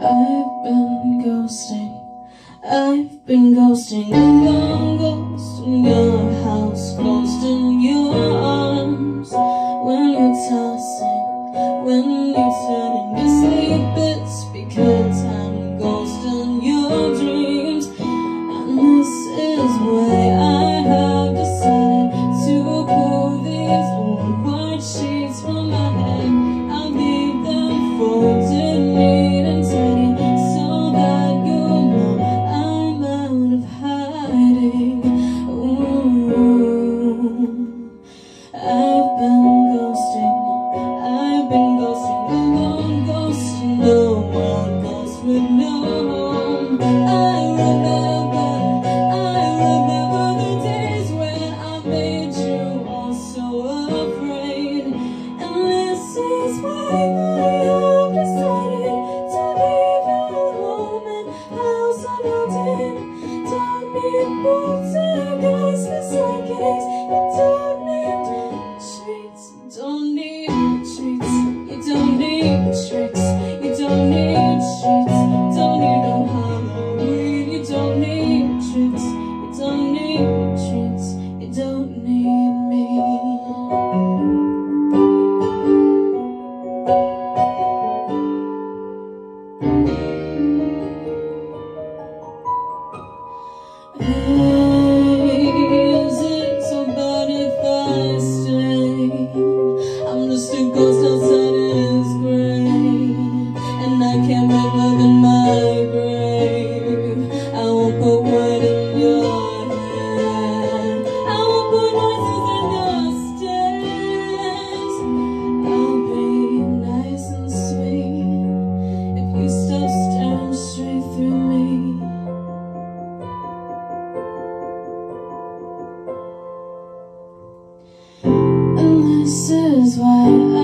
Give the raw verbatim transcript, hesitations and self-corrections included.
I've been ghosting, I've been ghosting, I'm gone ghosting your house, ghosting your arms. When you're tossing, when you're turning to sleep, it's because I'm ghosting your dreams. And this is why I have decided to pull these old white sheets from my head. I'll leave them folded neat and tidy, so that you'll know I'm out of hiding. Ooh, I've been ghosting, I've been ghosting, I'm gone ghosting, no one ghosts with no home. I remember, I remember the days when I made you all so afraid. And this is why I have decided to leave your home and house I built in. Don't need poltergeists, psychics. You don't need treats. You don't need treats. You don't need tricks. You don't need treats. Don't need no Halloween. You don't need tricks. You don't need treats. You don't need me. Hey, is it so bad if I stay? I'm just a ghost outside his grave, and I can't make love in my grave. I won't put word in your head, I won't put voices in your steps. I'll be nice and sweet if you stop staring straight through me. And this is why I